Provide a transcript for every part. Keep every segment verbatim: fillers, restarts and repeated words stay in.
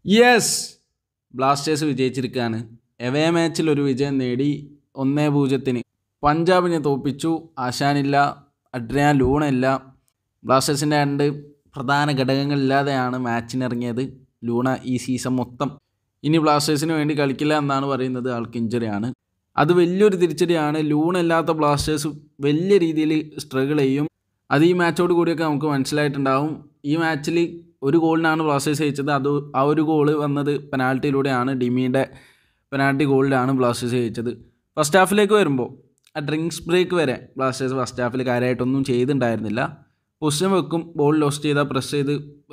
Yes, Blasters വിജയിച്ചിരിക്കുകയാണ്. Away മാച്ചിൽ ഒരു വിജയം നേടി ഒന്നേ പൂജ്യത്തിന് പഞ്ചാബിനെ തോൽപ്പിച്ചു. ആശാനില്ല, അഡ്രിയാൻ ലൂണ ഇല്ല. ബ്ലാസ്റ്റേഴ്സിൻ്റെ രണ്ട് പ്രധാന ഘടകങ്ങളില്ലാതെയാണ് മാച്ചിനിറങ്ങിയത് ലൂണ ഈ സീസൺ മൊത്തം. ഇനി ബ്ലാസ്റ്റേഴ്സിന് വേണ്ടി കളിക്കില്ല എന്നാണ് പറയുന്നത്. ആൾക്ക് ഇഞ്ചറിയാണ്. അത് വലിയൊരു തിരിച്ചടിയാണ്. ലൂണ ഇല്ലാത്ത ബ്ലാസ്റ്റേഴ്സ് വലിയ രീതിയിൽ സ്ട്രഗിൾ ചെയ്യും. അത് ഈ മാച്ചോട് കൂടിയൊക്കെ നമുക്ക് മനസ്സിലായിട്ടുണ്ടാവും. ഈ മാച്ചിൽ ഒരു ഗോളിനാണ് ബ്ലാസ്റ്റേഴ്സ് ജയിച്ചത്. അത് ആ ഒരു ഗോള് വന്നത് പെനാൽറ്റിയിലൂടെയാണ്. ഡിമിയുടെ പെനാൽറ്റി ഗോളിലാണ് ബ്ലാസ്റ്റേഴ്സ് ജയിച്ചത്. ഫസ്റ്റ് ഹാഫിലേക്ക് വരുമ്പോൾ ആ ഡ്രിങ്ക്സ് ബ്രേക്ക് വരെ ബ്ലാസ്റ്റേഴ്സ് ഫസ്റ്റ് ഹാഫിൽ കാര്യമായിട്ടൊന്നും ചെയ്തിട്ടുണ്ടായിരുന്നില്ല. പൊസിഷൻ വെക്കും, ബോൾ ലോസ്റ്റ് ചെയ്താൽ പ്രസ് ചെയ്ത്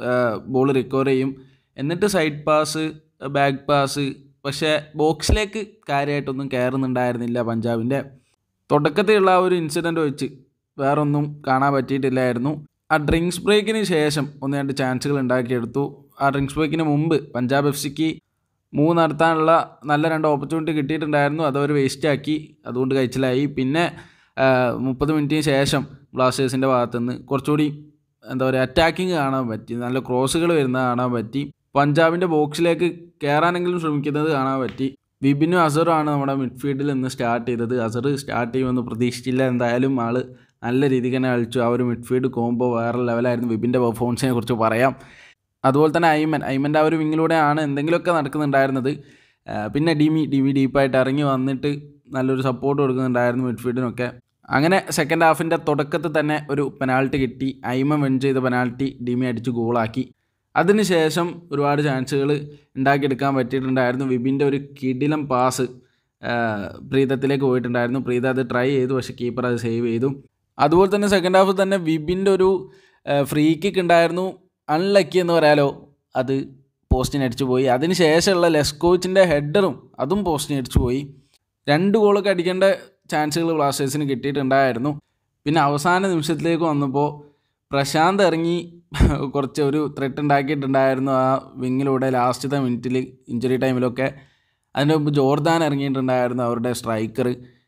ബോൾ റിക്കവർ ചെയ്യും, എന്നിട്ട് സൈഡ് പാസ്, ബാക്ക് പാസ്. പക്ഷേ ബോക്സിലേക്ക് കാര്യമായിട്ടൊന്നും കയറുന്നുണ്ടായിരുന്നില്ല പഞ്ചാബിൻ്റെ. തുടക്കത്തിലുള്ള ആ ഒരു ഇൻസിഡൻറ്റ് വെച്ച് വേറൊന്നും കാണാൻ പറ്റിയിട്ടില്ലായിരുന്നു. ആ ഡ്രിങ്ക്സ് ബ്രേക്കിന് ശേഷം ഒന്ന് രണ്ട് ചാൻസുകൾ ഉണ്ടാക്കിയെടുത്തു. ആ ഡ്രിങ്ക്സ് ബ്രേക്കിന് മുമ്പ് പഞ്ചാബ് എഫ് സിക്ക് മൂന്ന് നടത്താനുള്ള നല്ല രണ്ട് ഓപ്പർച്യൂണിറ്റി കിട്ടിയിട്ടുണ്ടായിരുന്നു. അതവർ വേസ്റ്റാക്കി, അതുകൊണ്ട് കഴിച്ചിലായി. പിന്നെ മുപ്പത് മിനിറ്റിന് ശേഷം ബ്ലാസ്റ്റേഴ്സിൻ്റെ ഭാഗത്തുനിന്ന് കുറച്ചുകൂടി എന്താ പറയുക അറ്റാക്കിങ് കാണാൻ പറ്റി. നല്ല ക്രോസുകൾ വരുന്നത് കാണാൻ പറ്റി. പഞ്ചാബിൻ്റെ ബോക്സിലേക്ക് കയറാനെങ്കിലും ശ്രമിക്കുന്നത് കാണാൻ പറ്റി. വിപിനും അസറുമാണ് നമ്മുടെ മിഡ്ഫീൽഡിൽ നിന്ന് സ്റ്റാർട്ട് ചെയ്തത്. അസർ സ്റ്റാർട്ട് ചെയ്യുമെന്ന് പ്രതീക്ഷിച്ചില്ല. എന്തായാലും ആൾ നല്ല രീതിക്ക് തന്നെ കളിച്ചു. ആ ഒരു മിഡ്ഫീൽഡ് കോംബോ വേറെ ലെവലായിരുന്നു. വിപിൻ്റെ പെർഫോമൻസിനെ കുറിച്ച് പറയാം. അതുപോലെ തന്നെ ഐമൻ ഐമൻ്റെ ആ ഒരു വിങ്ങിലൂടെയാണ് എന്തെങ്കിലുമൊക്കെ നടക്കുന്നുണ്ടായിരുന്നത്. പിന്നെ ഡിമി ഡിമി ഡീപ്പായിട്ട് ഇറങ്ങി വന്നിട്ട് നല്ലൊരു സപ്പോർട്ട് കൊടുക്കുന്നുണ്ടായിരുന്നു മിഡ്ഫീൽഡിനൊക്കെ. അങ്ങനെ സെക്കൻഡ് ഹാഫിൻ്റെ തുടക്കത്തിൽ തന്നെ ഒരു പെനാൽറ്റി കിട്ടി. ഐമൻ വിൻ ചെയ്ത പെനാൽറ്റി ഡിമി അടിച്ച് ഗോളാക്കി. അതിനുശേഷം ഒരുപാട് ചാൻസുകൾ ഉണ്ടാക്കിയെടുക്കാൻ പറ്റിയിട്ടുണ്ടായിരുന്നു. വിപിൻ്റെ ഒരു കിടിലം പാസ് പ്രീതത്തിലേക്ക് പോയിട്ടുണ്ടായിരുന്നു. പ്രീത അത് ട്രൈ ചെയ്തു, പക്ഷേ കീപ്പർ അത് സേവ് ചെയ്തു. അതുപോലെ തന്നെ സെക്കൻഡ് ഹാഫിൽ തന്നെ വിപിൻ്റെ ഒരു ഫ്രീ കിക്ക് ഉണ്ടായിരുന്നു. അൺലക്കി എന്ന് പറയാലോ, അത് പോസ്റ്റിന് അടിച്ചു പോയി. അതിന് ശേഷമുള്ള ലെസ്കോവിച്ചിൻ്റെ ഹെഡറും അതും പോസ്റ്റിന് അടിച്ചു പോയി. രണ്ട് ഗോളൊക്കെ അടിക്കേണ്ട ചാൻസുകൾ ബ്ലാസ്റ്റേഴ്സിന് കിട്ടിയിട്ടുണ്ടായിരുന്നു. പിന്നെ അവസാന നിമിഷത്തിലേക്ക് വന്നപ്പോൾ പ്രശാന്ത് ഇറങ്ങി കുറച്ച് ഒരു ത്രെട്ട് ഉണ്ടാക്കിയിട്ടുണ്ടായിരുന്നു ആ വിങ്ങിലൂടെ ലാസ്റ്റത്തെ മിനിറ്റിൽ, ഇഞ്ചുറി ടൈമിലൊക്കെ. അതിൻ്റെ മുമ്പ് ജോർദാൻ ഇറങ്ങിയിട്ടുണ്ടായിരുന്നു, അവരുടെ സ്ട്രൈക്കർ.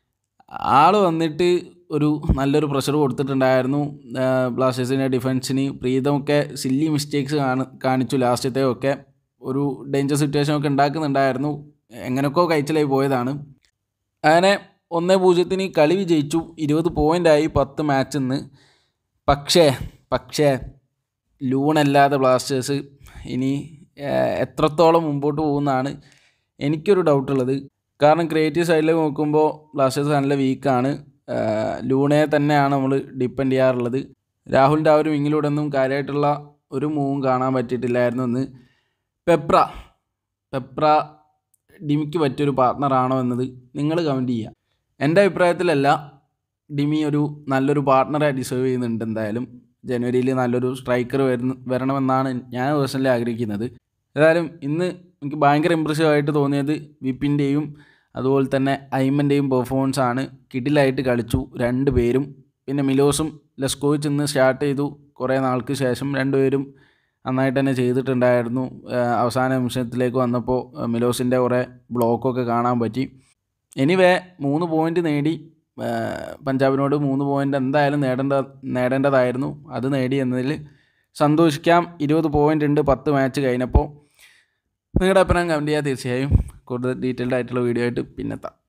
ആൾ വന്നിട്ട് ഒരു നല്ലൊരു പ്രഷർ കൊടുത്തിട്ടുണ്ടായിരുന്നു ബ്ലാസ്റ്റേഴ്സിൻ്റെ ഡിഫൻസിന്. പ്രീതമൊക്കെ സില്ലി മിസ്റ്റേക്സ് കാണി കാണിച്ചു ലാസ്റ്റത്തെയൊക്കെ. ഒരു ഡേഞ്ചർ സിറ്റുവേഷനൊക്കെ ഉണ്ടാക്കുന്നുണ്ടായിരുന്നു. എങ്ങനെയൊക്കെ കഴിച്ചിലായി പോയതാണ്. അങ്ങനെ ഒന്നേ പൂജ്യത്തിന് കളി വിജയിച്ചു. ഇരുപത് പോയിൻ്റായി പത്ത് മാച്ചിൽ നിന്ന്. പക്ഷേ പക്ഷേ ലൂണല്ലാതെ ബ്ലാസ്റ്റേഴ്സ് ഇനി എത്രത്തോളം മുമ്പോട്ട് പോകുമെന്നാണ് എനിക്കൊരു ഡൗട്ടുള്ളത്. കാരണം ക്രിയേറ്റീവ് സൈഡിലേക്ക് നോക്കുമ്പോൾ ബ്ലാസ്റ്റേഴ്സ് നല്ല വീക്കാണ്. ലൂണയെ തന്നെയാണ് നമ്മൾ ഡിപ്പെൻഡ് ചെയ്യാറുള്ളത്. രാഹുലിൻ്റെ ആ ഒരു വിങ്ങിലൂടെ ഒന്നും കാര്യമായിട്ടുള്ള ഒരു മൂവും കാണാൻ പറ്റിയിട്ടില്ലായിരുന്നു എന്ന്. പെപ്ര പെപ്ര ഡിമിക്ക് പറ്റിയൊരു പാർട്ട്ണറാണോ എന്നത് നിങ്ങൾ കമൻറ്റ് ചെയ്യുക. എൻ്റെ അഭിപ്രായത്തിലല്ല, ഡിമി ഒരു നല്ലൊരു പാർട്ട്ണറെ ഡിസേർവ് ചെയ്യുന്നുണ്ട്. എന്തായാലും ജനുവരിയിൽ നല്ലൊരു സ്ട്രൈക്കർ വരുന്ന വരണമെന്നാണ് ഞാൻ പേഴ്സണലി ആഗ്രഹിക്കുന്നത്. ഏതായാലും ഇന്ന് എനിക്ക് ഭയങ്കര ഇമ്പ്രസീവ് ആയിട്ട് തോന്നിയത് വിപിൻ്റെയും അതുപോലെ തന്നെ ഐമൻ്റെയും പെർഫോമൻസ് ആണ്. കിടിലായിട്ട് കളിച്ചു രണ്ട് പേരും. പിന്നെ മിലോസും ലെസ്കോവിച്ച് ഇന്ന് സ്റ്റാർട്ട് ചെയ്തു. കുറേ നാൾക്ക് ശേഷം രണ്ടുപേരും നന്നായിട്ട് തന്നെ ചെയ്തിട്ടുണ്ടായിരുന്നു. അവസാന നിമിഷത്തിലേക്ക് വന്നപ്പോൾ മിലോസിൻ്റെ കുറേ ബ്ലോക്കൊക്കെ കാണാൻ പറ്റി. എനിവേ മൂന്ന് പോയിൻ്റ് നേടി. പഞ്ചാബിനോട് മൂന്ന് പോയിൻ്റ് എന്തായാലും നേടേണ്ട നേടേണ്ടതായിരുന്നു. അത് നേടി എന്നതിൽ സന്തോഷിക്കാം. ഇരുപത് പോയിൻ്റ് ഉണ്ട് പത്ത് മാച്ച് കഴിഞ്ഞപ്പോൾ. നിങ്ങളുടെ അഭിപ്രായം കമൻറ്റ് ചെയ്യുക തീർച്ചയായും. കൂടുതൽ ഡീറ്റെയിൽഡ് ആയിട്ടുള്ള വീഡിയോ ആയിട്ട് പിന്നെത്താം.